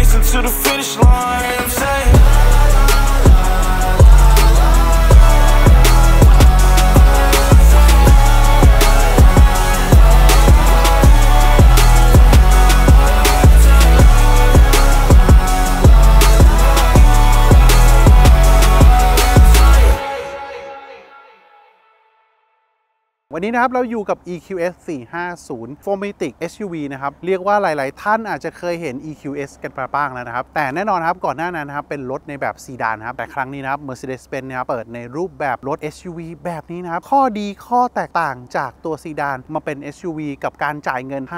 racing to the finish line. I'm saying. วันนี้นะครับเราอยู่กับ EQS 450 4MATIC SUV นะครับเรียกว่าหลายๆท่านอาจจะเคยเห็น EQS กันมาบ้างแล้วนะครับแต่แน่นอนครับก่อนหน้านั้นนะครับเป็นรถในแบบซีดานนะครับแต่ครั้งนี้นะครับ Mercedes-Benz นะครับเปิดในรูปแบบรถ SUV แบบนี้นะครับข้อดีข้อแตกต่างจากตัวซีดานมาเป็น SUV กับการจ่ายเงิน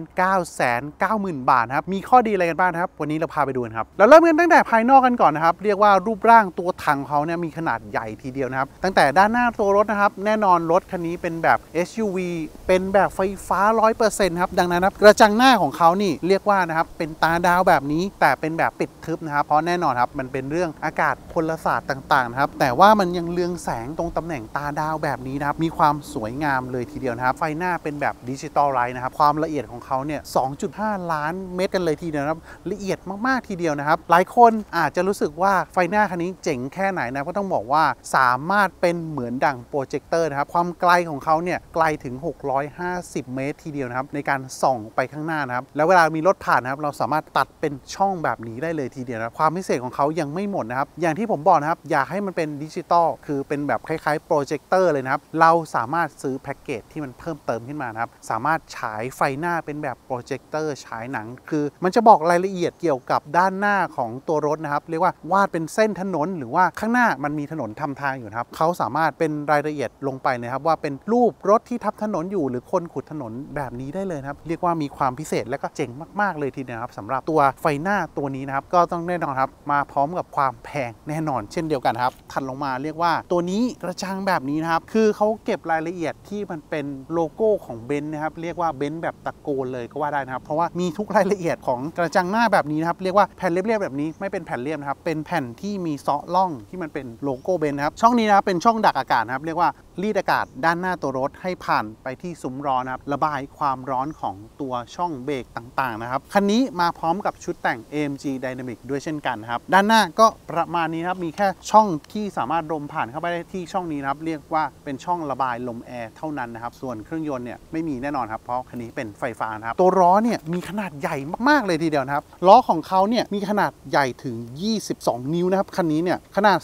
5,990,000 บาทนะครับมีข้อดีอะไรกันบ้างครับวันนี้เราพาไปดูกันครับเราเริ่มกันตั้งแต่ภายนอกกันก่อนนะครับเรียกว่ารูปร่างตัวถังเขาเนี่ยมีขนาดใหญ่ทีเดียวนะครับตั้งแต่ด้านหน้าตัวรถนะครับแน่นอนรถคันนี้เป็นแบบ SUV เป็นแบบไฟฟ้า 100% ครับดังนั้นครับกระจังหน้าของเขานี่เรียกว่านะครับเป็นตาดาวแบบนี้แต่เป็นแบบปิดทึบนะครับเพราะแน่นอนครับมันเป็นเรื่องอากาศพลศาสตร์ต่างๆนะครับแต่ว่ามันยังเรืองแสงตรงตำแหน่งตาดาวแบบนี้นะครับมีความสวยงามเลยทีเดียวนะครับไฟหน้าเป็นแบบดิจิตอลไลท์นะครับความละเอียดของเขาเนี่ย 2.5 ล้านเม็ดกันเลยทีเดียวนะครับละเอียดมากๆทีเดียวนะครับหลายคนอาจจะรู้สึกว่าไฟหน้าคันนี้เจ๋งแค่ไหนนะก็ต้องบอกว่าสามารถเป็นเหมือนดั่งโปรเจคเตอร์นะครับความไกลของเขาเนี่ยไกลถึง650 เมตรทีเดียวนะครับในการส่องไปข้างหน้านะครับแล้วเวลามีรถผ่านนะครับเราสามารถตัดเป็นช่องแบบนี้ได้เลยทีเดียวนะความพิเศษของเขายังไม่หมดนะครับอย่างที่ผมบอกนะครับอยากให้มันเป็นดิจิตอลคือเป็นแบบคล้ายๆโปรเจคเตอร์เลยนะครับเราสามารถซื้อแพ็กเกจที่มันเพิ่มเติมขึ้นมานะครับสามารถฉายไฟหน้าเป็นแบบโปรเจคเตอร์ฉายหนังคือมันจะบอกรายละเอียดเกี่ยวกับด้านหน้าของตัวรถนะครับเรียกว่าวาดเป็นเส้นถนนหรือว่าข้างหน้ามันมีถนนทำทางอยู่นะครับเขาสามารถเป็นรายละเอียดลงไปนะครับว่าเป็นรูปรถที่ทับถนนอยู่หรือคนขุดถนนแบบนี้ได้เลยครับเรียกว่ามีความพิเศษและก็เจ๋งมากๆเลยทีเดียวครับสำหรับตัวไฟหน้าตัวนี้นะครับก็ต้องแน่นอนครับมาพร้อมกับความแพงแน่นอนเช่นเดียวกันครับถัดลงมาเรียกว่าตัวนี้กระจังแบบนี้นะครับคือเขาเก็บรายละเอียดที่มันเป็นโลโก้ของเบนซ์นะครับเรียกว่าเบนซ์แบบตะโกนเลยก็ว่าได้นะครับเพราะว่ามีทุกรายละเอียดของกระจังหน้าแบบนี้นะครับเรียกว่าแผ่นเรียบๆแบบนี้ไม่เป็นแผ่นเรียบนะครับเป็นแผ่นที่มีเซาะล่องที่มันเป็นโลโก้เบนซ์นะครับช่องนี้นะครับเป็นช่องดักอากาศนะครับเรียกว่ารีดอากาศด้านหน้าตัวรถให้ผ่านไปที่ซุ้มล้อนะครับระบายความร้อนของตัวช่องเบรกต่างๆนะครับคันนี้มาพร้อมกับชุดแต่ง AMG Dynamic ด้วยเช่นกันครับด้านหน้าก็ประมาณนี้ครับมีแค่ช่องที่สามารถลมผ่านเข้าไปได้ที่ช่องนี้นะครับเรียกว่าเป็นช่องระบายลมแอร์เท่านั้นนะครับส่วนเครื่องยนต์เนี่ยไม่มีแน่นอนครับเพราะคันนี้เป็นไฟฟ้านะครับตัวล้อเนี่ยมีขนาดใหญ่มากๆเลยทีเดียวนะครับล้อของเขาเนี่ยมีขนาดใหญ่ถึง22 นิ้วนะครับคันนี้เนี่ยขนาด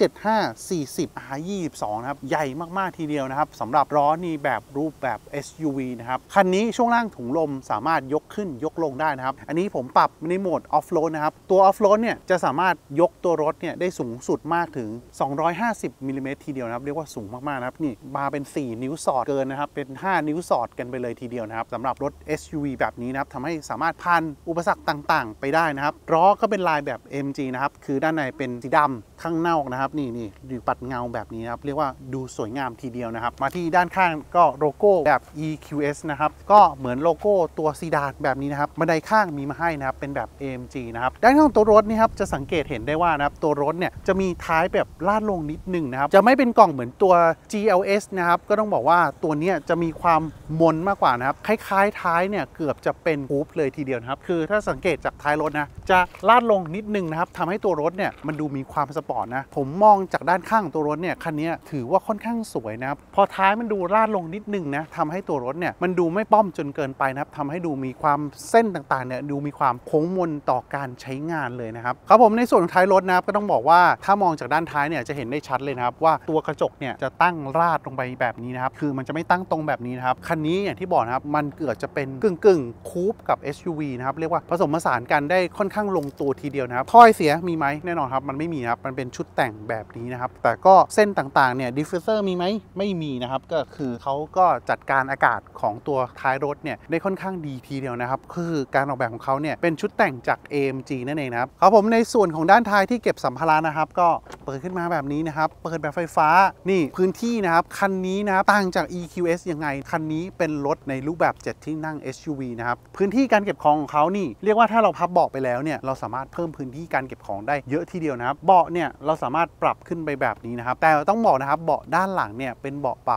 275 40 R22 นะครับใหญ่มากๆทีเดียวนะครับสำหรับล้อนี่แบบรูปแบบ SUV นะครับคันนี้ช่วงล่างถุงลมสามารถยกขึ้นยกลงได้นะครับอันนี้ผมปรับในโหมดออฟโรดนะครับตัวออฟโรดเนี่ยจะสามารถยกตัวรถเนี่ยได้สูงสุดมากถึง250 มิลลิเมตรทีเดียวนะครับเรียกว่าสูงมากๆนะครับนี่มาเป็น4นิ้วสอดเกินนะครับเป็น5นิ้วสอดกันไปเลยทีเดียวนะครับสำหรับรถ SUV แบบนี้นะครับทำให้สามารถผ่านอุปสรรคต่างๆไปได้นะครับล้อก็เป็นลายแบบ MG นะครับคือด้านในเป็นสีดำข้างนอกนะครับนี่ดูปัดเงาแบบนี้นะครับเรียกว่าดูสวยงามทีเดียวนะครับมาที่ด้านข้างก็โลโก้แบบ EQS นะครับก็เหมือนโลโก้ตัวซีดานแบบนี้นะครับบันไดข้างมีมาให้นะครับเป็นแบบ AMG นะครับด้านข้างตัวรถนี่ครับจะสังเกตเห็นได้ว่านะครับตัวรถเนี่ยจะมีท้ายแบบลาดลงนิดนึงนะครับจะไม่เป็นกล่องเหมือนตัว GLS นะครับก็ต้องบอกว่าตัวนี้จะมีความมนมากกว่านะครับคล้ายๆท้ายเนี่ยเกือบจะเป็นฮูปเลยทีเดียวนะครับคือถ้าสังเกตจากท้ายรถนะจะลาดลงนิดนึงนะครับทำให้ตัวรถเนี่ยมันดูมีความสปอร์ตนะผมมองจากด้านข้างตัวรถเนี่ยคันนี้ถือว่าค่อนข้างสวยนะครับพอท้ายมันดูลาดลงนิดนึงนะทำให้ตัวรถเนี่ยมันดูไม่ป้อมจนเกินไปนะครับทำให้ดูมีความเส้นต่างๆเนี่ยดูมีความโค้งมนต่อการใช้งานเลยนะครับครับผมในส่วนของท้ายรถนะครับก็ต้องบอกว่าถ้ามองจากด้านท้ายเนี่ยจะเห็นได้ชัดเลยนะครับว่าตัวกระจกเนี่ยจะตั้งราดลงไปแบบนี้นะครับคือมันจะไม่ตั้งตรงแบบนี้นะครับคันนี้อย่างที่บอกนะครับมันเกือบจะเป็นกึ่งคูปกับ SUV นะครับเรียกว่าผสมผสานกันได้ค่อนข้างลงตัวทีเดียวนะครับถ้อยเสียมีไหมแน่นอนครับมันไม่มีครับมันเป็นชุดแต่งแบบนี้นะครับแต่ก็เส้นต่างๆเนี่ยดิฟฟิวเซอร์มีไหมไม่มีนะครับก็คือเขาก็จัดการอากาศของตัวท้ายรถเนี่ยได้ค่อนข้างดีทีเดียวนะครับคือการออกแบบของเขาเนี่ยเป็นชุดแต่งจาก AMG นั่นเองนะครับครับผมในส่วนของด้านท้ายที่เก็บสัมภาระนะครับก็เปิดขึ้นมาแบบนี้นะครับเปิดแบบไฟฟ้านี่พื้นที่นะครับคันนี้นะครับต่างจาก EQS ยังไงคันนี้เป็นรถในรูปแบบ7ที่นั่ง SUV นะครับพื้นที่การเก็บของของเขานี่เรียกว่าถ้าเราพับเบาะไปแล้วเนี่ยเราสามารถเพิ่มพื้นที่การเก็บของได้เยอะทีเดียวนะครับเบาะเนี่ยเราสามารถปรับขึ้นไปแบบนี้นะครับแต่ต้องบอกนะครับเบาะด้านหลังเนี่ยเป็นเบาะปรับแบบเ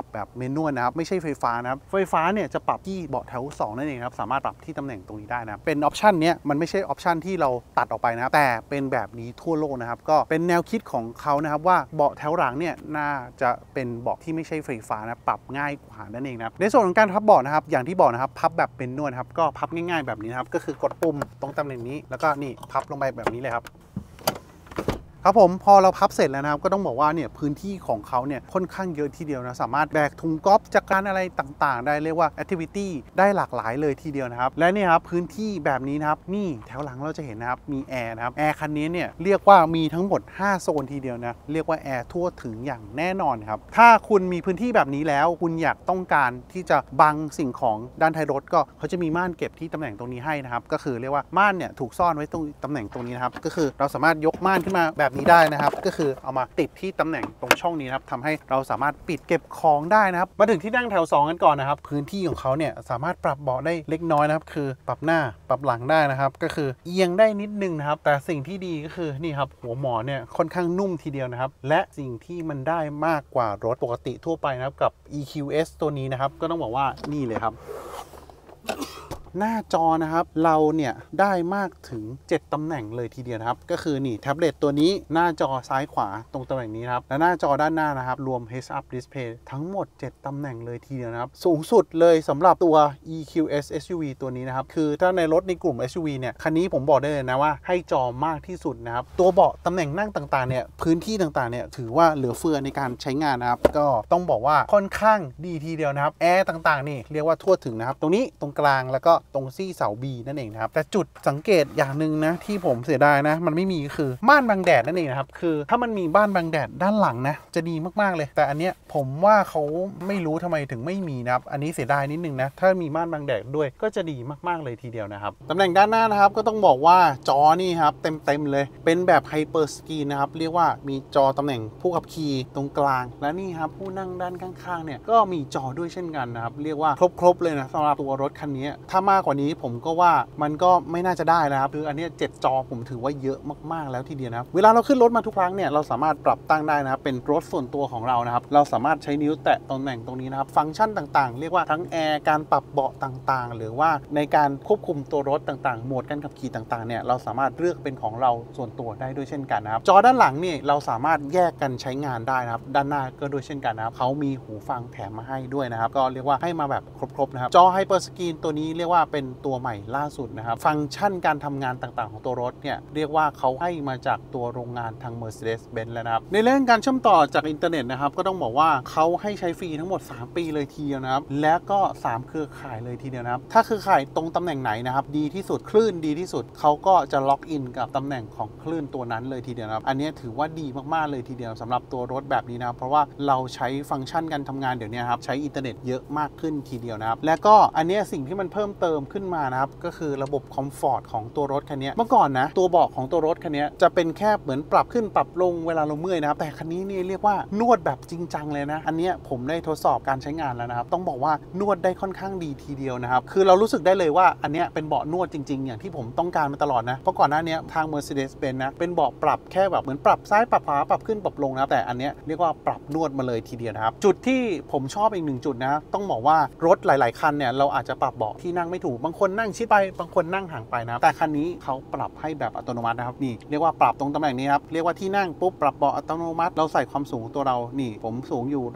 เมนนวลนะครับไม่ใช่ไฟฟ้านะครับไฟฟ้าเนี่ยจะปรับที่เบาะแถว2นั่นเองครับสามารถปรับที่ตำแหน่งตรงนี้ได้นะเป็นออปชันนี้มันไม่ใช่ออปชันที่เราตัดออกไปนะครับแต่เป็นแบบนี้ทั่วโลกนะครับก็เป็นแนวคิดของเขานะครับว่าเบาะแถวหลังเนี่ยน่าจะเป็นเบาะที่ไม่ใช่ไฟฟ้านะปรับง่ายกว่านั่นเองนะครับในส่วนของการพับเบาะนะครับอย่างที่บอกนะครับพับแบบเป็นนวลครับก็พับง่ายๆแบบนี้นะครับก็คือกดปุ่มตรงตำแหน่งนี้แล้วก็นี่พับลงไปแบบนี้เลยครับครับผมพอเราพับเสร็จแล้วนะครับก็ต้องบอกว่าเนี่ยพื้นที่ของเขาเนี่ยค่อนข้างเยอะทีเดียวนะสามารถแบกถุงกอล์ฟจักรยานอะไรต่างๆได้เรียกว่าแอคทิวิตี้ได้หลากหลายเลยทีเดียวนะครับและนี่ครับพื้นที่แบบนี้นะครับนี่แถวหลังเราจะเห็นนะครับมีแอร์นะครับแอร์คันนี้เนี่ยเรียกว่ามีทั้งหมด5โซนทีเดียวนะเรียกว่าแอร์ทั่วถึงอย่างแน่นอนครับถ้าคุณมีพื้นที่แบบนี้แล้วคุณอยากต้องการที่จะบังสิ่งของด้านท้ายรถก็เขาจะมีม่านเก็บที่ตำแหน่งตรงนี้ให้นะครับก็คือเรียกว่าม่านเนี่ยถูกซ่อนไว้ตรงตำแหน่งตรงนี้นะครับก็คือเราสามารถยกม่านขึ้นมาแบบนี้ได้นะครับก็คือเอามาติดที่ตำแหน่งตรงช่องนี้ครับทำให้เราสามารถปิดเก็บของได้นะครับมาถึงที่นั่งแถว2กันก่อนนะครับพื้นที่ของเขาเนี่ยสามารถปรับเบาะได้เล็กน้อยนะครับคือปรับหน้าปรับหลังได้นะครับก็คือเอียงได้นิดนึงนะครับแต่สิ่งที่ดีก็คือนี่ครับหัวหมอนเนี่ยค่อนข้างนุ่มทีเดียวนะครับและสิ่งที่มันได้มากกว่ารถปกติทั่วไปนะครับกับ EQS ตัวนี้นะครับก็ต้องบอกว่านี่เลยครับหน้าจอนะครับเราเนี่ยได้มากถึง7ตำแหน่งเลยทีเดียวนะครับก็คือนี่แท็บเล็ตตัวนี้หน้าจอซ้ายขวาตรงตำแหน่งนี้ครับและหน้าจอด้านหน้านะครับรวม Heads Up Display ทั้งหมด7ตำแหน่งเลยทีเดียวนะครับสูงสุดเลยสำหรับตัว EQS SUV ตัวนี้นะครับคือถ้าในรถในกลุ่ม SUV เนี่ยคันนี้ผมบอกได้เลยนะว่าให้จอมากที่สุดนะครับตัวเบาะตำแหน่งนั่งต่างๆเนี่ยพื้นที่ต่างๆเนี่ยถือว่าเหลือเฟือในการใช้งานนะครับก็ต้องบอกว่าค่อนข้างดีทีเดียวนะครับแอร์ต่างๆนี่เรียกว่าทั่วถึงนะครับตรงนี้ตรงกลางแล้วก็ตรงซี่เสา B นั่นเองนะครับแต่จุดสังเกตอย่างหนึ่งนะที่ผมเสียดายนะมันไม่มีคือม่านบังแดดนั่นเองนะครับคือถ้ามันมีบ้านบังแดดด้านหลังนะจะดีมากๆเลยแต่อันเนี้ยผมว่าเขาไม่รู้ทำไมถึงไม่มีนะครับอันนี้เสียดายนิดนึงนะถ้ามีม่านบังแดดด้วยก็จะดีมากๆเลยทีเดียวนะครับตำแหน่งด้านหน้านะครับก็ต้องบอกว่าจอนี่ครับเต็มเลยเป็นแบบไฮเปอร์สกรีนนะครับเรียกว่ามีจอตำแหน่งผู้ขับขี่ตรงกลางและนี่ครับผู้นั่งด้านข้างๆเนี่ยก็มีจอด้วยเช่นกันนะครับเรียกว่าครบเลยนะสำหรับตัวรถคันนี้ถ้ามากกว่านี้ผมก็ว่ามันก็ไม่น่าจะได้แล้วครับคืออันนี้7จอผมถือว่าเยอะมากๆแล้วทีเดียวนะครับเวลาเราขึ้นรถมาทุกครั้งเนี่ยเราสามารถปรับตั้งได้นะครับเป็นรถส่วนตัวของเรานะครับเราสามารถใช้นิ้วแตะตำแหน่งตรงนี้นะครับฟังก์ชันต่างๆเรียกว่าทั้งแอร์การปรับเบาะต่างๆหรือว่าในการควบคุมตัวรถต่างๆโหมดการขับขี่ต่างๆเนี่ยเราสามารถเลือกเป็นของเราส่วนตัวได้ด้วยเช่นกันนะครับจอด้านหลังนี่เราสามารถแยกกันใช้งานได้นะครับด้านหน้าก็ด้วยเช่นกันนะครับเขามีหูฟังแถมมาให้ด้วยนะครับก็เรียกว่าให้มาแบบครบๆนะครับจอไฮเปอร์สกรีนตัวนี้เรียกว่าเป็นตัวใหม่ล่าสุดนะครับฟังก์ชันการทำงานต่างๆของตัวรถเนี่ยเรียกว่าเขาให้มาจากตัวโรงงานทาง Mercedes-Benz แล้วนะครับในเรื่องการเชื่อมต่อจากอินเทอร์เน็ตนะครับก็ต้องบอกว่าเขาให้ใช้ฟรีทั้งหมด3ปีเลยทีเดียวนะครับและก็3เครือข่ายเลยทีเดียวนะครับถ้าเครือข่ายตรงตำแหน่งไหนนะครับดีที่สุดคลื่นดีที่สุดเขาก็จะล็อกอินกับตำแหน่งของคลื่นตัวนั้นเลยทีเดียวนะครับอันนี้ถือว่าดีมากๆเลยทีเดียวสำหรับตัวรถแบบนี้นะครับเพราะว่าเราใช้ฟังก์ชันการทำงานเดี๋ยวนี้ครับใช้อินเทอร์เน็ตเยอะมากขึ้นทีเดียวนะครับและก็อันนี้สิ่งที่มันเพิ่มเติมขึ้นมานะครับก็คือระบบคอมฟอร์ตของตัวรถคันนี้เมื่อก่อนนะตัวเบาะของตัวรถคันนี้จะเป็นแค่เหมือนปรับขึ้นปรับลงเวลาเราเมื่อยนะครับแต่คันนี้นี่เรียกว่านวดแบบจริงจังเลยนะอันนี้ผมได้ทดสอบการใช้งานแล้วนะครับต้องบอกว่านวดได้ค่อนข้างดีทีเดียวนะครับคือเรารู้สึกได้เลยว่าอันนี้เป็นเบาะนวดจริงๆอย่างที่ผมต้องการมาตลอดนะเพราะก่อนหน้านี้ทาง Mercedes-Benz นะเป็นเบาะปรับแค่แบบเหมือนปรับซ้ายปรับขวาปรับขึ้นปรับลงนะแต่อันนี้เรียกว่าปรับนวดมาเลยทีเดียวนะครับจุดที่ผมชอบอีก1จุดนะต้องบอกว่ารถหลายๆคันเนี่ยเราอาจจะปรับเบาะที่นั่งไม่ถูกบางคนนั่งชิดไปบางคนนั่งห่างไปนะแต่คันนี้เขาปรับให้แบบอัตโนมัตินะครับนี่เรียกว่าปรับตรงตำแหน่งนี้ครับเรียกว่าที่นั่งปุ๊บปรับเบาะอัตโนมัติเราใส่ความสูงตัวเรานี่ผมสูงอยู่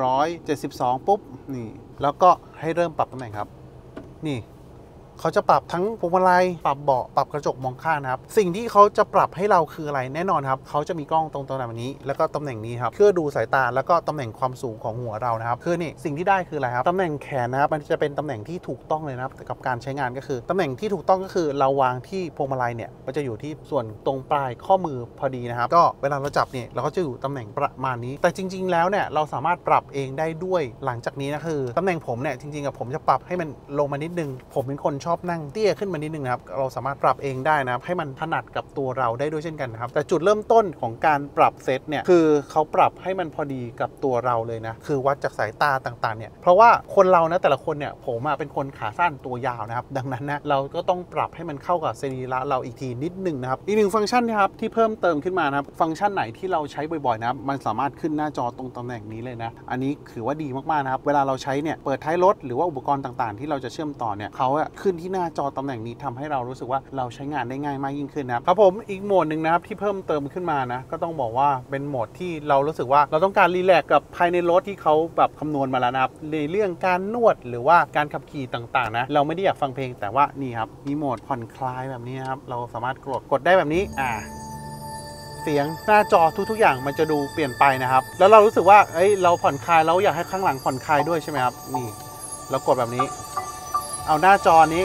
172ปุ๊บนี่แล้วก็ให้เริ่มปรับตำแหน่งครับนี่เขาจะปรับทั้งพวงมาลัยปรับเบาะปรับกระจกมองข้างนะครับสิ่งที่เขาจะปรับให้เราคืออะไรแน่นอนครับเขาจะมีกล้องตรงตำแหน่งนี้แล้วก็ตำแหน่งนี้ครับเพื่อดูสายตาแล้วก็ตำแหน่งความสูงของหัวเรานะครับคือนี่สิ่งที่ได้คืออะไรครับตำแหน่งแขนนะครับมันจะเป็นตำแหน่งที่ถูกต้องเลยนะครับกับการใช้งานก็คือตำแหน่งที่ถูกต้องก็คือเราวางที่พวงมาลัยเนี่ยมันจะอยู่ที่ส่วนตรงปลายข้อมือพอดีนะครับก็เวลาเราจับเนี่ยเราก็จะอยู่ตำแหน่งประมาณนี้แต่จริงๆแล้วเนี่ยเราสามารถปรับเองได้ด้วยหลังจากนี้นะคือตำแหน่งผมเนี่ยจริงๆผมจะปรับให้มันลงมานิดนึงผมเป็นคนชอบนั่งเตี้ยขึ้นมานิดนึงนะครับเราสามารถปรับเองได้นะครับให้มันถนัดกับตัวเราได้ด้วยเช่นกันนะครับแต่จุดเริ่มต้นของการปรับเซตเนี่ยคือเขาปรับให้มันพอดีกับตัวเราเลยนะคือวัดจากสายตาต่างๆเนี่ยเพราะว่าคนเรานะแต่ละคนเนี่ยผมเป็นคนขาสั้นตัวยาวนะครับดังนั้นนะเราก็ต้องปรับให้มันเข้ากับสรีระเราอีกทีนิดนึงนะครับอีกหนึ่งฟังก์ชันนะครับที่เพิ่มเติมขึ้นมานะครับฟังก์ชันไหนที่เราใช้บ่อยๆนะครับมันสามารถขึ้นหน้าจอตรงตำแหน่งนี้เลยนะอันนี้ถือว่าดีมากๆนะครับเวลาเราใช้เนี่ยเปิดท้ายรถหรือว่าอุปกรณ์ต่างๆที่เราจะเชื่อมต่อเนี่ยเขาขึ้นที่หน้าจอตำแหน่งนี้ทำให้เรารู้สึกว่าเราใช้งานได้ง่ายมากยิ่งขึ้นนะครับผมอีกโหมดหนึ่งนะครับที่เพิ่มเติมขึ้นมานะก็ต้องบอกว่าเป็นโหมดที่เรารู้สึกว่าเราต้องการรีแลกซ์กับภายในรถที่เขาแบบคำนวณมาแล้วนะครับในเรื่องการนวดหรือว่าการขับขี่ต่างๆนะเราไม่ได้อยากฟังเพลงแต่ว่านี่ครับมีโหมดผ่อนคลายแบบนี้ครับเราสามารถกดได้แบบนี้เสียงหน้าจอทุกๆอย่างมันจะดูเปลี่ยนไปนะครับแล้วเรารู้สึกว่าเราผ่อนคลายเราอยากให้ข้างหลังผ่อนคลายด้วยใช่ไหมครับนี่เรากดแบบนี้เอาหน้าจอนี้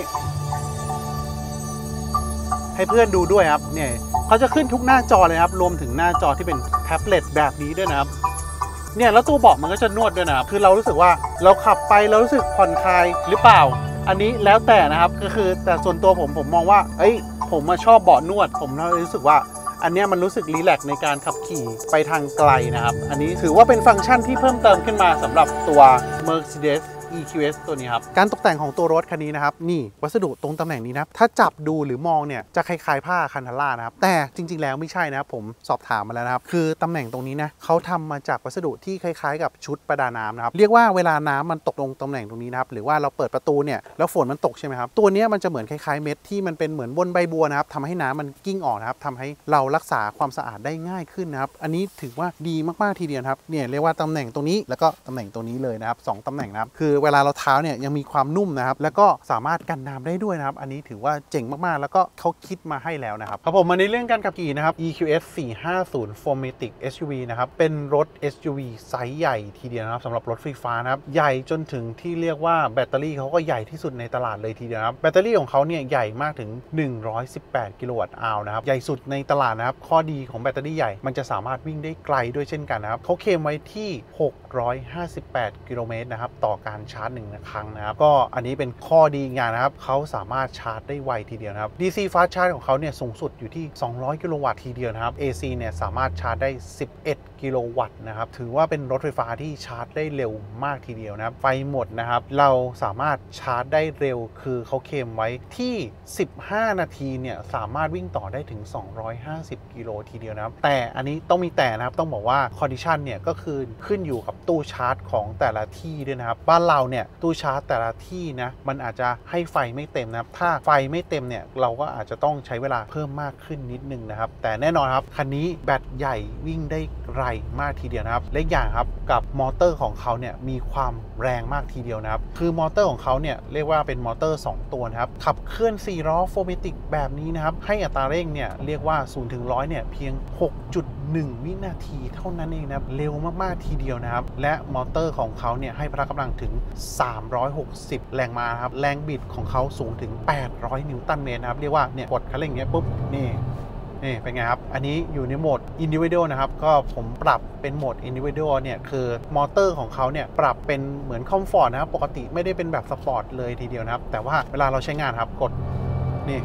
ให้เพื่อนดูด้วยครับเนี่ยเขาจะขึ้นทุกหน้าจอเลยครับรวมถึงหน้าจอที่เป็นแท็บเล็ตแบบนี้ด้วยนะครับเนี่ยแล้วตัวเบาะมันก็จะนวดด้วยนะครับคือเรารู้สึกว่าเราขับไปเรารู้สึกผ่อนคลายหรือเปล่าอันนี้แล้วแต่นะครับก็คือแต่ส่วนตัวผมมองว่าผมชอบเบาะนวดผมรู้สึกว่าอันนี้มันรู้สึกรีแลกซ์ในการขับขี่ไปทางไกลนะครับอันนี้ถือว่าเป็นฟังก์ชันที่เพิ่มเติมขึ้นมาสำหรับตัว Mercedes EQS ตัวนี้ครับการตกแต่งของตัวรถคันนี้นะครับนี่วัสดุตรงตำแหน่งนี้นะครับถ้าจับดูหรือมองเนี่ยจะคล้ายๆผ้าคันธาร่านะครับแต่จริงๆแล้วไม่ใช่นะครับผมสอบถามมาแล้วนะครับคือตำแหน่งตรงนี้นะเขาทำมาจากวัสดุที่คล้ายๆกับชุดประดาน้ำนะครับเรียกว่าเวลาน้ำมันตกลงตำแหน่งตรงนี้นะครับหรือว่าเราเปิดประตูเนี่ยแล้วฝนมันตกใช่ไหมครับตัวนี้มันจะเหมือนคล้ายๆเม็ดที่มันเป็นเหมือนบนใบบัวนะครับทำให้น้ำมันกิ้งออกนะครับทำให้เรารักษาความสะอาดได้ง่ายขึ้นนะครับอันนี้ถือว่าดีมากๆทีเดียวครับเนี่ยเรียกว่าตำแหน่งตรงนี้แล้วก็ตำแหน่งตรงนี้เลยนะครับ2ตำแหน่งนะครับคือเวลาเราเท้าเนี่ยยังมีความนุ่มนะครับแล้วก็สามารถกันน้ำได้ด้วยนะครับอันนี้ถือว่าเจ๋งมากๆแล้วก็เขาคิดมาให้แล้วนะครับครับผมมาในเรื่องการขับขี่นะครับ EQS 450 4MATIC SUV นะครับเป็นรถ SUV ไซส์ใหญ่ทีเดียวนะครับสำหรับรถไฟฟ้านะครับใหญ่จนถึงที่เรียกว่าแบตเตอรี่เขาก็ใหญ่ที่สุดในตลาดเลยทีเดียวครับแบตเตอรี่ของเขาเนี่ยใหญ่มากถึง118กิโลวัตต์อาวร์นะครับใหญ่สุดในตลาดนะครับข้อดีของแบตเตอรี่ใหญ่มันจะสามารถวิ่งได้ไกลด้วยเช่นกันนะครับเขาเคลมไว้ที่658กิโลเมตรนะครับต่อการชาร์จ1ครั้งนะครับก็อันนี้เป็นข้อดีอย่างนะครับเขาสามารถชาร์จได้ไวทีเดียวนะครับ DC Fast Charge ของเขาเนี่ยสูงสุดอยู่ที่200กิโลวัตต์ทีเดียวนะครับ AC เนี่ยสามารถชาร์จได้11กิโลวัตต์นะครับถือว่าเป็นรถไฟฟ้าที่ชาร์จได้เร็วมากทีเดียวนะครับไฟหมดนะครับเราสามารถชาร์จได้เร็วคือเขาเคลมไว้ที่15นาทีเนี่ยสามารถวิ่งต่อได้ถึง250กิโลทีเดียวนะครับแต่อันนี้ต้องมีแต่นะครับต้องบอกว่าคอนดิชันเนี่ยก็คือขึ้นอยู่กับตู้ชาร์จของแต่ละที่ด้วยนะครับบ้านเราเนี่ยตู้ชาร์จแต่ละที่นะมันอาจจะให้ไฟไม่เต็มนะครับถ้าไฟไม่เต็มเนี่ยเราก็อาจจะต้องใช้เวลาเพิ่มมากขึ้นนิดนึงนะครับแต่แน่นอนครับคันนี้แบตใหญ่วิ่งได้ไกลมากทีเดียวนะครับและอย่างครับกับมอเตอร์ของเขาเนี่ยมีความแรงมากทีเดียวนะครับคือมอเตอร์ของเขาเนี่ยเรียกว่าเป็นมอเตอร์2ตัวนะครับขับเคลื่อน4ล้อ4MATICแบบนี้นะครับให้อัตราเร่งเนี่ยเรียกว่า0 ถึง 100เนี่ยเพียง 6.1 วินาทีเท่านั้นเองนะครับเร็วมากๆทีเดียวนะครับและมอเตอร์ของเขาเนี่ยให้พละกำลังถึง360แรงม้าครับแรงบิดของเขาสูงถึง800นิวตันเมตรนะครับเรียกว่าเนี่ยกดคันเร่งเงี้ยปุ๊บนี่เป็นไงครับอันนี้อยู่ในโหมด Individual นะครับก็ผมปรับเป็นโหมด Individual เนี่ยคือมอเตอร์ของเขาเนี่ยปรับเป็นเหมือนคอมฟอร์ตนะครับปกติไม่ได้เป็นแบบสปอร์ตเลยทีเดียวนะครับแต่ว่าเวลาเราใช้งานครับกดนี่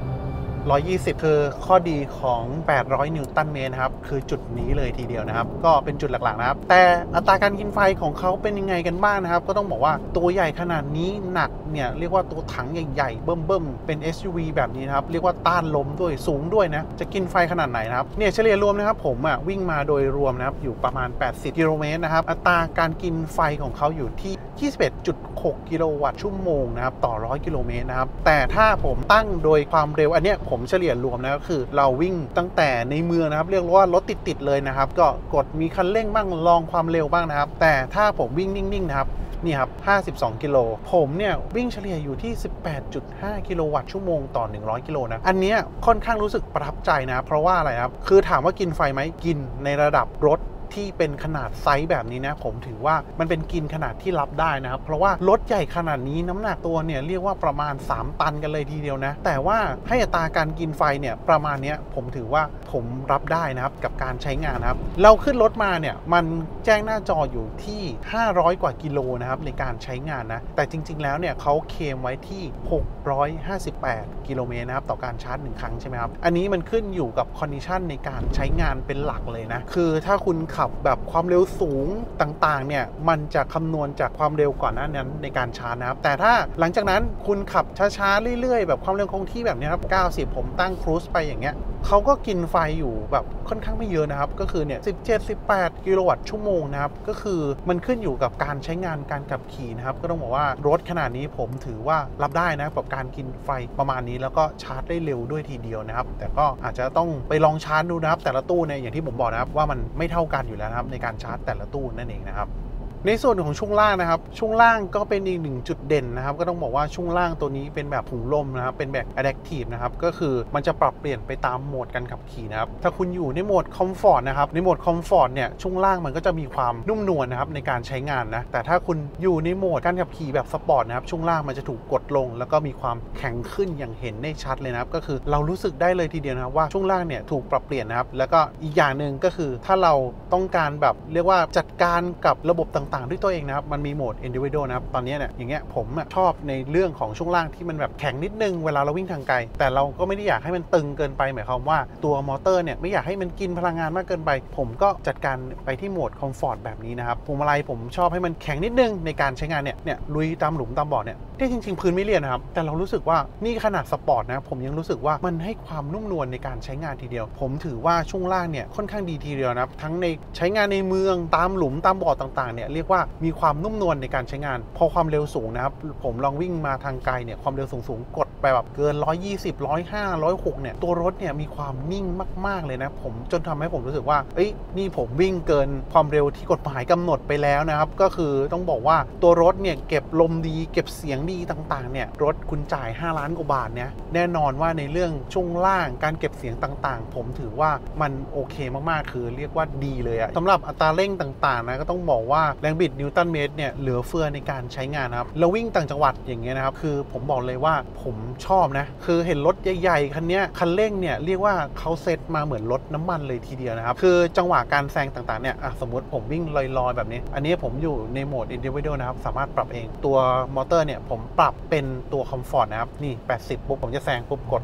120คือข้อดีของ800นิวตันเมตรนะครับคือจุดนี้เลยทีเดียวนะครับก็เป็นจุดหลักๆนะครับแต่อัตราการกินไฟของเขาเป็นยังไงกันบ้างนะครับก็ต้องบอกว่าตัวใหญ่ขนาดนี้หนักเนี่ยเรียกว่าตัวถังใหญ่ๆเบิ่มๆเป็น SUV แบบนี้นะครับเรียกว่าต้านลมด้วยสูงด้วยนะจะกินไฟขนาดไหนนะครับเนี่ยเฉลี่ยรวมนะครับผมวิ่งมาโดยรวมนะครับอยู่ประมาณ80กิโลเมตรนะครับอัตราการกินไฟของเขาอยู่ที่21.6 กิโลวัตต์ชั่วโมงนะครับต่อ100กิโลเมตรนะครับแต่ถ้าผมตั้งโดยความเร็วอันเนี้ยผมเฉลี่ยรวมนะก็คือเราวิ่งตั้งแต่ในเมืองนะครับเรียกว่ารถติดๆเลยนะครับก็กดมีคันเร่งบ้างลองความเร็วบ้างนะครับแต่ถ้าผมวิ่งนิ่งๆนะครับนี่ครับ52กิโลผมเนี่ยวิ่งเฉลี่ยอยู่ที่ 18.5 กิโลวัตต์ชั่วโมงต่อ100กิโลนะอันเนี้ยค่อนข้างรู้สึกประทับใจนะเพราะว่าอะไรครับคือถามว่ากินไฟไหมกินในระดับรถที่เป็นขนาดไซส์แบบนี้นะผมถือว่ามันเป็นกินขนาดที่รับได้นะครับเพราะว่ารถใหญ่ขนาดนี้น้ำหนักตัวเนี่ยเรียกว่าประมาณ3 ตันกันเลยทีเดียวนะแต่ว่าให้อัตราการกินไฟเนี่ยประมาณนี้ผมถือว่าผมรับได้นะครับกับการใช้งานนะครับเราขึ้นรถมาเนี่ยมันแจ้งหน้าจออยู่ที่500 กว่ากิโลนะครับในการใช้งานนะแต่จริงๆแล้วเนี่ยเขาเคลมไว้ที่658 กิโลเมตรนะครับต่อการชาร์จ1 ครั้งใช่ไหมครับอันนี้มันขึ้นอยู่กับคอนดิชันในการใช้งานเป็นหลักเลยนะคือถ้าคุณขับแบบความเร็วสูงต่างๆเนี่ยมันจะคำนวณจากความเร็วก่อนหน้านั้นในการชาร์จนะครับแต่ถ้าหลังจากนั้นคุณขับช้าๆเรื่อยๆแบบความเร็วคงที่แบบนี้ครับ90ผมตั้งครูซไปอย่างเงี้ยเขาก็กินไฟอยู่แบบค่อนข้างไม่เยอะนะครับก็คือเนี่ย17-18 กิโลวัตต์ชั่วโมงนะครับก็คือมันขึ้นอยู่กับการใช้งานการขับขี่นะครับก็ต้องบอกว่ารถขนาดนี้ผมถือว่ารับได้นะกับการกินไฟประมาณนี้แล้วก็ชาร์จได้เร็วด้วยทีเดียวนะครับแต่ก็อาจจะต้องไปลองชาร์จดูนะครับแต่ละตู้เนี่ยอย่างที่ผมบอกนะครับว่ามันไม่เท่ากันอยู่แล้วนะครับในการชาร์จแต่ละตู้นั่นเองนะครับในส่วนของช่วงล่างนะครับช่วงล่างก็เป็นอีก1 จุดเด่นนะครับก็ต้องบอกว่าช่วงล่างตัวนี้เป็นแบบถุงลมนะครับเป็นแบบ Adaptive นะครับก็คือมันจะปรับเปลี่ยนไปตามโหมดการขับขี่นะครับถ้าคุณอยู่ในโหมด Comfort นะครับในโหมด Comfort เนี่ยช่วงล่างมันก็จะมีความนุ่มนวลนะครับในการใช้งานนะแต่ถ้าคุณอยู่ในโหมดการขับขี่แบบสปอร์ตนะครับช่วงล่างมันจะถูกกดลงแล้วก็มีความแข็งขึ้นอย่างเห็นได้ชัดเลยนะครับก็คือเรารู้สึกได้เลยทีเดียวนะครับว่าช่วงล่างเนี่ยถูกปรับเปลี่ยนนะครับแล้วก็อีกอย่างหนึ่งก็คือถ้าเราต้องการแบบเรียกว่าจัดการกับระบบต่างๆด้วยตัวเองนะครับมันมีโหมด Individual นะครับตอนนี้เนี่ยอย่างเงี้ยผมชอบในเรื่องของช่วงล่างที่มันแบบแข็งนิดนึงเวลาเราวิ่งทางไกลแต่เราก็ไม่ได้อยากให้มันตึงเกินไปหมายความว่าตัวมอเตอร์เนี่ยไม่อยากให้มันกินพลังงานมากเกินไปผมก็จัดการไปที่โหมด Comfort แบบนี้นะครับพวงมาลัยผมชอบให้มันแข็งนิดนึงในการใช้งานเนี่ยลุยตามหลุมตามบ่อเนี่ยที่จริงๆพื้นไม่เรียนนะครับแต่เรารู้สึกว่านี่ขนาดสปอร์ตนะผมยังรู้สึกว่ามันให้ความนุ่มนวลในการใช้งานทีเดียวผมถือว่าช่วงล่างเนี่ยค่อนข้างดีทีเดียวนะครับทั้งในใช้งานในเมืองตามหลุมตามบ่อต่างๆเนี่ยเรียกว่ามีความนุ่มนวลในการใช้งานพอความเร็วสูงนะครับผมลองวิ่งมาทางไกลเนี่ยความเร็วสูงกดไปแบบเกิน120 105 106เนี่ยตัวรถเนี่ยมีความนิ่งมากๆเลยนะผมจนทำให้ผมรู้สึกว่านี่ผมวิ่งเกินความเร็วที่กฎหมายกำหนดไปแล้วนะครับก็คือต้องบอกว่าตัวรถเนี่ยเก็บลมดีเก็บเสียงดีต่างๆเนี่ยรถคุณจ่าย5 ล้านกว่าบาทเนี่ยแน่นอนว่าในเรื่องช่วงล่างการเก็บเสียงต่างๆผมถือว่ามันโอเคมากๆคือเรียกว่าดีเลยอะสำหรับอัตราเร่งต่างๆนะก็ต้องบอกว่าแรงบิดนิวตันเมตรเนี่ยเหลือเฟือในการใช้งานนะครับแล้ววิ่งต่างจังหวัดอย่างเงี้ยนะครับคือผมบอกเลยว่าผมชอบนะคือเห็นรถใหญ่ๆคันนี้คันเร่งเนี่ยเรียกว่าเขาเซตมาเหมือนรถน้ำมันเลยทีเดียวนะครับคือจังหวะการแซงต่างๆเนี่ยสมมติผมวิ่งลอยๆแบบนี้อันนี้ผมอยู่ในโหมด Individual นะครับสามารถปรับเองตัวมอเตอร์เนี่ยผมปรับเป็นตัว Comfort นะครับนี่80ปุ๊บผมจะแซงปุ๊บกด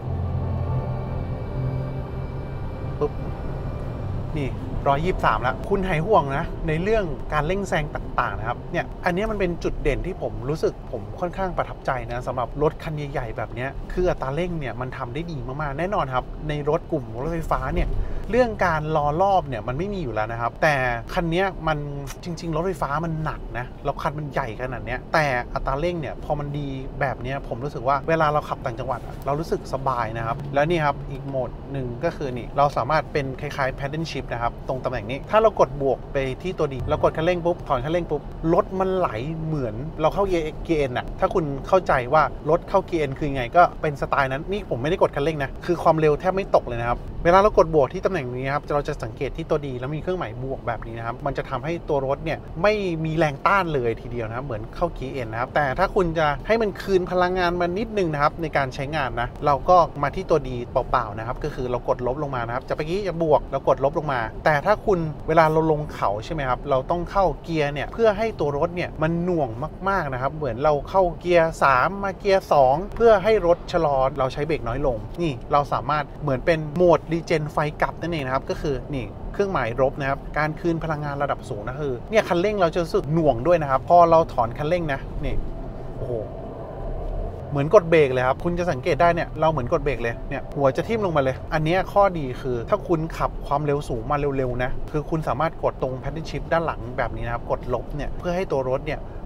ปุ๊บนี่123แล้วคุณหายห่วงนะในเรื่องการเร่งแซงต่างๆนะครับเนี่ยอันนี้มันเป็นจุดเด่นที่ผมรู้สึกผมค่อนข้างประทับใจนะสำหรับรถคันใหญ่ๆแบบนี้คืออัตราเร่งเนี่ยมันทำได้ดีมากๆแน่นอนครับในรถกลุ่มรถไฟฟ้าเนี่ยเรื่องการรอรอบเนี่ยมันไม่มีอยู่แล้วนะครับแต่คันนี้มันจริงๆรถไฟฟ้ามันหนักนะแล้วคันมันใหญ่ขนาดนี้แต่อัตราเร่งเนี่ยพอมันดีแบบนี้ผมรู้สึกว่าเวลาเราขับต่างจังหวัดเรารู้สึกสบายนะครับแล้วนี่ครับอีกโหมดหนึ่งก็คือนี่เราสามารถเป็นคล้ายๆ paddle shift นะครับตรงตำแหน่งนี้ถ้าเรากดบวกไปที่ตัวดีเรากดคันเร่งปุ๊บถอนคันเร่งปุ๊บรถมันไหลเหมือนเราเข้าเกียร์เอ็นอะถ้าคุณเข้าใจว่ารถเข้าเกียร์เอ็นคือไงก็เป็นสไตล์นั้นนี่ผมไม่ได้กดคันเร่งนะคือความเร็วแทบไม่ตกเลยนะครับเวลาเรากดบวกที่ตำแหน่งนี้ครับเราจะสังเกตที่ตัวดีแล้วมีเครื่องหมายบวกแบบนี้นะครับมันจะทำให้ตัวรถเนี่ยไม่มีแรงต้านเลยทีเดียวนะครับเหมือนเข้าเกียร์เอ็นนะครับแต่ถ้าคุณจะให้มันคืนพลังงานมานิดนึงนะครับในการใช้งานนะเราก็มาที่ตัวดีเปล่าๆนะครับก็คือเรากดลบลงมานะครับจะไปกี้จะบวกเรากดลบลงมาแต่ถ้าคุณเวลาเราลงเขาใช่ไหมครับเราต้องเข้าเกียร์เนี่ยเพื่อให้ตัวรถเนี่ยมันหน่วงมากๆนะครับเหมือนเราเข้าเกียร์3มาเกียร์2เพื่อให้รถชะลอเราใช้เบรกน้อยลงนี่เราสามารถเหมือนเป็นโหมดรีเจนไฟกลับนั่นเองนะครับก็คือนี่เครื่องหมายลบนะครับการคืนพลังงานระดับสูงนะคือเนี่ยคันเร่งเราจะรู้สึกหน่วงด้วยนะครับพอเราถอนคันเร่งนะนี่โอ้โหเหมือนกดเบรกเลยครับคุณจะสังเกตได้เนี่ยเราเหมือนกดเบรกเลยเนี่ยหัวจะทิ่มลงมาเลยอันนี้ข้อดีคือถ้าคุณขับความเร็วสูงมาเร็วๆนะคือคุณสามารถกดตรง paddle shift ด้านหลังแบบนี้นะครับกดลบเนี่ยเพื่อให้ตัวรถเนี่ย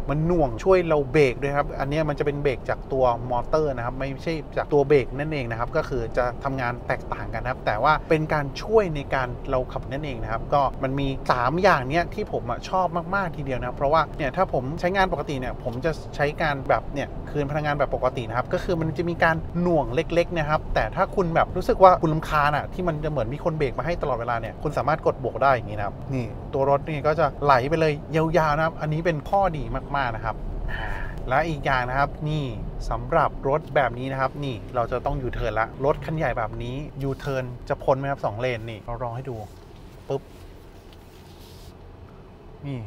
มันหน่วงช่วยเราเบรกด้วยครับอันนี้มันจะเป็นเบรกจากตัวมอเตอร์นะครับไม่ใช่จากตัวเบรกนั่นเองนะครับก็คือจะทำงานแตกต่างกันครับแต่ว่าเป็นการช่วยในการเราขับนั่นเองนะครับก็มันมี3อย่างเนี้ยที่ผมชอบมากๆทีเดียวนะเพราะว่าเนี่ยถ้าผมใช้งานปกติเนี่ยผมจะใช้การแบบเนี่ยคืนพลังงานแบบปกตินะครับก็คือมันจะมีการหน่วงเล็กๆนะครับแต่ถ้าคุณแบบรู้สึกว่าคุณรำคาญที่มันจะเหมือนมีคนเบรกมาให้ตลอดเวลาเนี่ยคุณสามารถกดโบกได้อย่างนี้นะครับนี่ตัวรถนี่ก็จะไหลไปเลยยาวๆนะครับอันนี้เป็นข้อดีมากๆนะครับและอีกอย่างนะครับนี่สำหรับรถแบบนี้นะครับนี่เราจะต้องยูเทิร์นละรถคันใหญ่แบบนี้ยูเทิร์นจะพ้นไหมครับ2 เลนนี่เราลองให้ดูปุ๊บนี่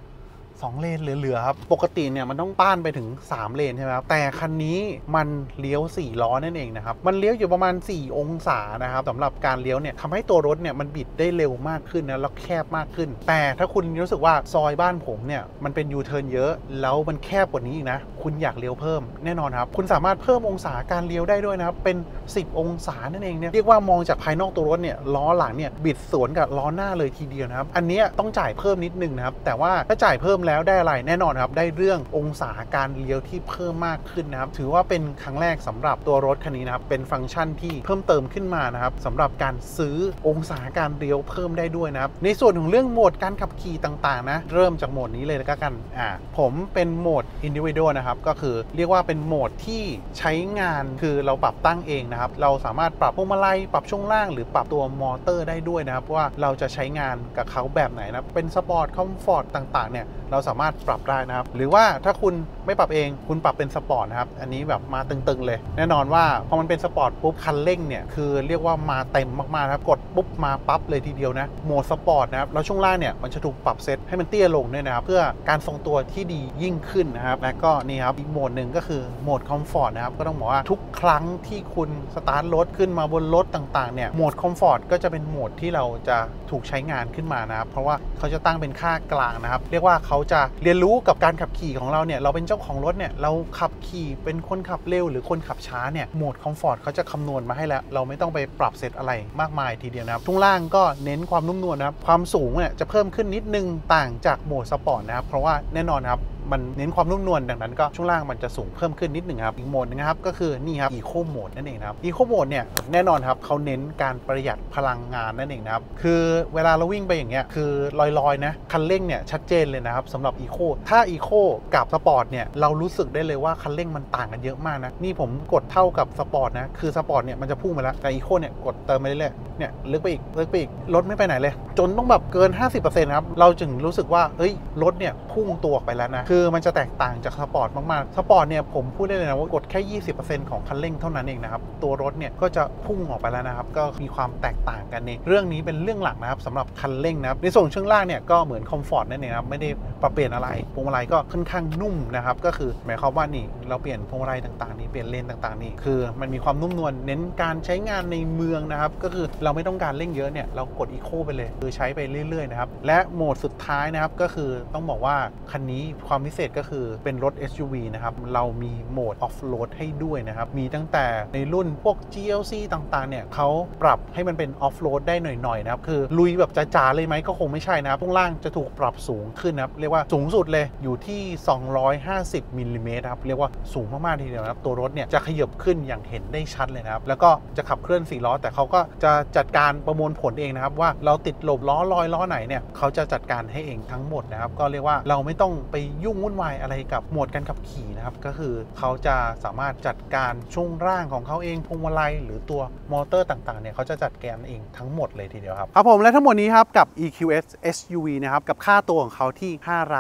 2 เลนเหลือๆครับปกติเนี่ยมันต้องป้านไปถึง3 เลนใช่ไหมครับแต่คันนี้มันเลี้ยว4 ล้อนั่นเองนะครับมันเลี้ยวอยู่ประมาณ4 องศานะครับสำหรับการเลี้ยวเนี่ยทำให้ตัวรถเนี่ยมันบิดได้เร็วมากขึ้นนะแล้วแคบมากขึ้นแต่ถ้าคุณรู้สึกว่าซอยบ้านผมเนี่ยมันเป็นยูเทิร์นเยอะแล้วมันแคบกว่านี้อีกนะคุณอยากเลี้ยวเพิ่มแน่นอนครับคุณสามารถเพิ่มองศาการเลี้ยวได้ด้วยนะครับเป็น10 องศานั่นเองเนี่ยเรียกว่ามองจากภายนอกตัวรถเนี่ยล้อหลังเนี่ยบิดสวนกับล้อหน้าเลยทีเดียวนะครับอันนี้ต้องจ่ายเพิ่มนิดนึงนะครับแต่ว่าถ้าจ่ายเพิ่มแล้วได้อะไรแน่นอนครับได้เรื่ององศาการเลี้ยวที่เพิ่มมากขึ้นนะครับถือว่าเป็นครั้งแรกสำหรับตัวรถคันนี้นะครับเป็นฟังก์ชันที่เพิ่มเติมขึ้นมานะครับสำหรับการซื้อองศาการเลี้ยวเพิ่มได้ด้วยนะครับในส่วนของเรื่องโหมดการขับขี่ต่างๆนะเริ่มจากโหมดนี้เลยแล้วกันผมเป็นโหมด Individual นะครับก็คือเรียกว่าเป็นโหมดที่ใช้งานคือเราปรับตั้งเองนะครับเราสามารถปรับพวงมาลัยปรับช่วงล่างหรือปรับตัวมอเตอร์ได้ด้วยนะครับว่าเราจะใช้งานกับเขาแบบไหนนะเป็นสปอร์ตคอมฟอร์ตต่างๆเนี่ยเราสามารถปรับได้นะครับหรือว่าถ้าคุณไม่ปรับเองคุณปรับเป็นสปอร์ตนะครับอันนี้แบบมาตึงๆเลยแน่นอนว่าพอมันเป็นสปอร์ตปุ๊บคันเร่งเนี่ยคือเรียกว่ามาเต็มมากๆครับกดปุ๊บมาปั๊บเลยทีเดียวนะโหมดสปอร์ตนะครับแล้วช่วงล่างเนี่ยมันจะถูกปรับเซตให้มันเตี้ยลงด้วยนะครับเพื่อการทรงตัวที่ดียิ่งขึ้นนะครับและก็นี่ครับอีกโหมดหนึ่งก็คือโหมดคอมฟอร์ตนะครับก็ต้องบอกว่าทุกครั้งที่คุณสตาร์ทรถขึ้นมาบนรถต่างๆเนี่ยโหมดคอมฟอร์ตก็จะเป็นโหมดที่เราจะถูกใช้งานขึ้นมานะครับเพราะว่าเขาจะตั้งเป็นค่ากลางนะครับเรียกว่าเขาจะเรียนรู้กับการขับขี่ของเราเนี่ยเราเป็นเจ้าของรถเนี่ยเราขับขี่เป็นคนขับเร็วหรือคนขับช้าเนี่ยโหมดคอมฟอร์ตเขาจะคำนวณมาให้แล้วเราไม่ต้องไปปรับเซตอะไรมากมายทีเดียวนะครับช่วงล่างก็เน้นความนุ่มนวลนะครับความสูงเนี่ยจะเพิ่มขึ้นนิดนึงต่างจากโหมดสปอร์ตนะครับเพราะว่าแน่นอนครับมันเน้นความนุ่มนวลดังนั้นก็ช่วงล่างมันจะสูงเพิ่มขึ้นนิดหนึ่งครับอีกโหมดนึงครับก็คือนี่ครับ Eco Mode นั่นเองครับ Eco Mode เนี่ยแน่นอนครับเขาเน้นการประหยัดพลังงานนั่นเองนะครับคือเวลาเราวิ่งไปอย่างเงี้ยคือลอยๆนะคันเร่งเนี่ยชัดเจนเลยนะครับสำหรับ Eco ถ้า Eco กับสปอร์ตเนี่ยเรารู้สึกได้เลยว่าคันเร่งมันต่างกันเยอะมากนะนี่ผมกดเท่ากับสปอร์ตนะคือสปอร์ตเนี่ยมันจะพุ่งไปแล้วแต่ Eco เนี่ยกดเติมไปเรื่อยๆเนี่ยลึกไปอีกรถไม่ไปไหนเลยจนต้องแบบเกิน 50% ครับเราจึงรู้สึกว่าเฮ้ยรถเนี่ยพุ่งตัวออกไปแล้วนะคือมันจะแตกต่างจากสปอร์ตมากๆสปอร์ตเนี่ยผมพูดได้เลยนะว่ากดแค่ 20% ของคันเร่งเท่านั้นเองนะครับตัวรถเนี่ยก็จะพุ่งออกไปแล้วนะครับก็มีความแตกต่างกันในเรื่องนี้เป็นเรื่องหลักนะครับสำหรับคันเร่งนะครับในส่วนช่วงล่างเนี่ยก็เหมือนคอมฟอร์ตนั่นเองครับไม่ได้ปรับเปลี่ยนอะไรพวงมาลัยก็ค่อนข้างนุ่มนะครับก็คือหมายความว่านี่เราเปลี่ยนพวงมาลัยต่างๆนี่เปลี่ยนเลนต่างๆนี่คือมันมีความนุ่มนวลเน้นการใช้งานในเมืองนะครับก็คือเราไม่ต้องการเร่งเยอะเนี่ยเรากดอีโคไปเลยคือใช้ไปเรื่อยๆนะครับและโหมดสุดท้ายนะครับก็คือต้องบอกว่าคันนี้ความพิเศษก็คือเป็นรถ SUV นะครับเรามีโหมด Off-Road ให้ด้วยนะครับมีตั้งแต่ในรุ่นพวก GLC ต่างๆเนี่ยเขาปรับให้มันเป็น Off-Road ได้หน่อยๆนะครับคือลุยแบบจ๋าๆเลยไหมก็คงไม่ใช่นะครับช่วงล่างจะถูกปรับสูงขึ้นนะครับเรียกว่าสูงสุดเลยอยู่ที่250มิลลิเมตรครับเรียกว่าสูงมากๆทีเดียวนะครับตัวรถเนี่ยจะขยับขึ้นอย่างเห็นได้ชัดเลยนะครับแล้วก็จะขับเคลื่อน4 ล้อแต่เขาก็จะจัดการประมวลผลเองนะครับว่าเราติดหลบล้อลอยล้อไหนเนี่ยเขาจะจัดการให้เองทั้งหมดนะครับก็เรียกว่าเราไม่ต้องไปยุ่งวุ่นวายอะไรกับโหมดการขับขี่นะครับก็คือเขาจะสามารถจัดการช่วงร่างของเขาเองพวงมาลัยหรือตัวมอเตอร์ต่างๆเนี่ยเขาจะจัดการเองทั้งหมดเลยทีเดียวครับครับผมและทั้งหมดนี้ครับกับ EQS SUV นะครับกับค่าตัวของเขาที่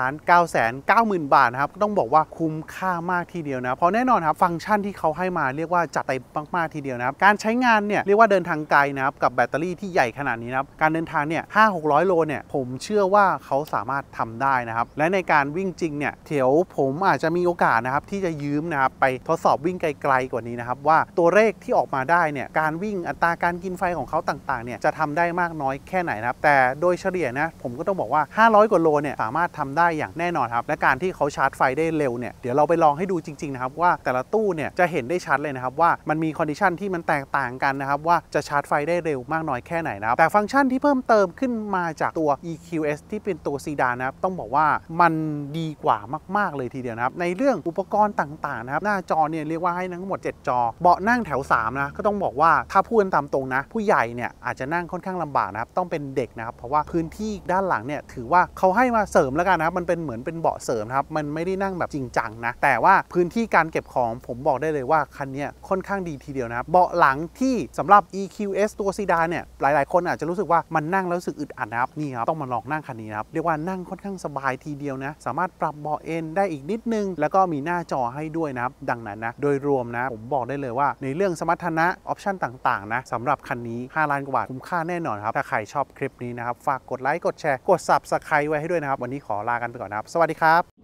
5,990,000 บาทนะครับต้องบอกว่าคุ้มค่ามากทีเดียวนะเพราะแน่นอนครับฟังก์ชันที่เขาให้มาเรียกว่าจัดเต็มมากๆทีเดียวนะครับการใช้งานเนี่ยเรียกว่าเดินทางไกลนะครับกับแบตเตอรี่ที่ใหญ่ขนาดนี้นะครับการเดินทางเนี่ย500-600 โลเนี่ยผมเชื่อว่าเขาสามารถทำได้นะครับและในการวิ่งจริงเนี่ยเดี๋ยวผมอาจจะมีโอกาสนะครับนะครับที่จะยืมนะครับไปทดสอบวิ่งไกลๆกว่านี้นะครับว่าตัวเลขที่ออกมาได้เนี่ยการวิ่งอัตราการกินไฟของเขาต่างๆเนี่ยจะทำได้มากน้อยแค่ไหนนะครับแต่โดยเฉลี่ยนะผมก็ต้องบอกว่า500กว่าโลเนี่ยสามารถทำได้อย่างแน่นอนครับและการที่เขาชาร์จไฟได้เร็วเนี่ยเดี๋ยวเราไปลองให้ดูจริงๆนะครับว่าแต่ละตู้เนี่ยจะเห็นได้ชัดเลยนะครับว่ามันมีคอนดิชันที่มันแตกต่างกันนะครับว่าจะชาร์จไฟได้เร็วมากน้อยแค่ไหนนะครับแต่ฟังก์ชันที่เพิ่มเติมขึ้นมาจากตัว EQS ที่เป็นตัวซีดานนะครับต้องบอกว่ามันดีกว่ามากๆเลยทีเดียวนะครับในเรื่องอุปกรณ์ต่างๆนะครับหน้าจอเนี่ยเรียกว่าให้ทั้งหมด7จอเบาะนั่งแถว3นะก็ต้องบอกว่าถ้าพูดตามตรงนะผู้ใหญ่เนี่ยอาจจะนั่งค่อนข้างลำบากนะครับต้องเป็นเด็กนะครับเพราะว่าพื้นที่ด้านหลังเนี่ยถือว่าเขาให้มาเสริมแล้วกันนะครับมันเป็นเหมือนเป็นเบาะเสริมครับมันไม่ได้นั่งแบบจริงจังนะแต่ว่าพื้นที่การเก็บของผมบอกได้เลยว่าคันนี้ค่อนข้างดีทีเดียวนะครับเบาะหลังที่สำหรับ EQS ตัวซีดานเนี่ยหลายๆคนอาจจะรู้สึกว่ามันนั่งแล้วรู้สึกอึดอัดนะครับนี่ครับต้องมาลองนั่งคันนี้นะครับเรียกว่านั่งค่อนข้างสบายทีเดียวนะสามารถปรับเบาะเอนได้อีกนิดนึงแล้วก็มีหน้าจอให้ด้วยนะครับดังนั้นนะโดยรวมนะผมบอกได้เลยว่าในเรื่องสมรรถนะออปชั่นต่างๆนะสำหรับคันนี้5ล้านกว่าบาทคุ้มค่าแน่นอนครับถ้าใครชอบคลิปนี้นะครับฝากกดไลค์กดแชร์กด Subscribe ไว้ให้ด้วยนะครับวันนี้ขอลากันไปก่อนนะครับสวัสดีครับ